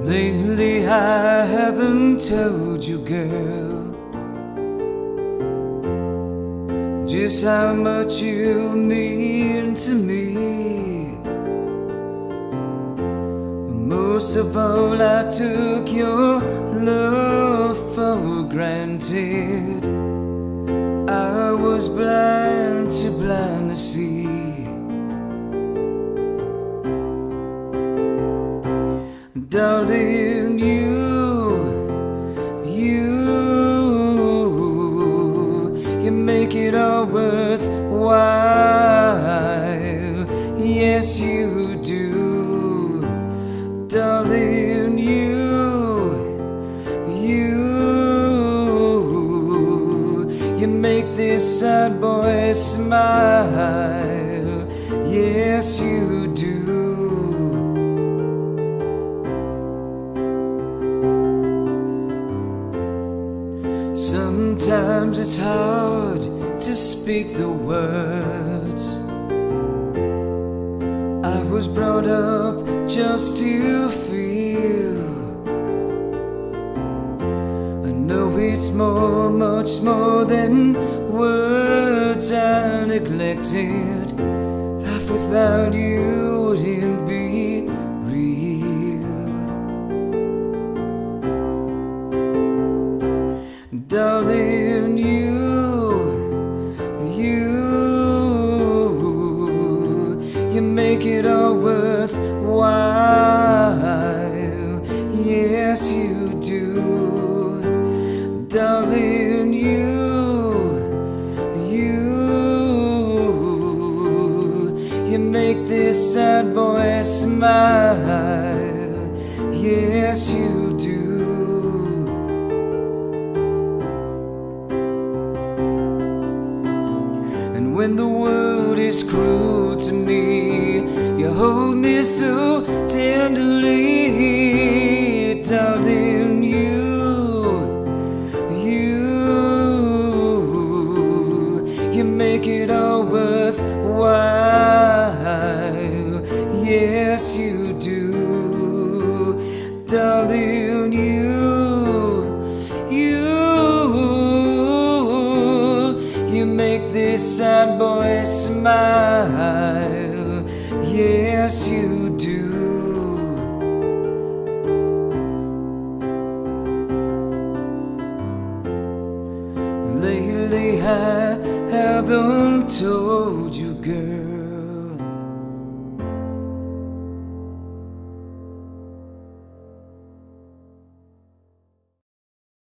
Lately I haven't told you, girl, just how much you mean to me. Most of all, I took your love for granted. I was blind, too blind to see. Darling, you make it all worthwhile. Yes, you do. Darling, you make this sad boy smile. Yes, you do. Sometimes it's hard to speak the words. I was brought up just to feel. I know it's more, much more than words I neglected. Life without you wouldn't be real. Darling, you make it all worthwhile. Yes, you do. Darling, you make this sad boy smile. Yes, you do. And when the world is cruel to me, you hold me so tenderly. Darling, you make it all worthwhile. Yes, you do. Darling, you make this sad boy smile. Yes, you do. Lately I haven't told you, girl,